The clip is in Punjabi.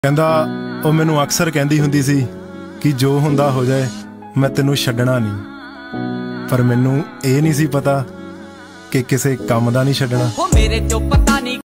ਕਹਿੰਦਾ ਉਹ ਮੈਨੂੰ ਅਕਸਰ ਕਹਿੰਦੀ ਹੁੰਦੀ ਸੀ ਕਿ ਜੋ ਹੁੰਦਾ ਹੋ ਜਾਏ ਮੈਂ ਤੈਨੂੰ ਛੱਡਣਾ ਨਹੀਂ, ਪਰ ਮੈਨੂੰ ਇਹ ਨਹੀਂ ਸੀ ਪਤਾ ਕਿ ਕਿਸੇ ਕੰਮ ਦਾ ਨਹੀਂ ਛੱਡਣਾ।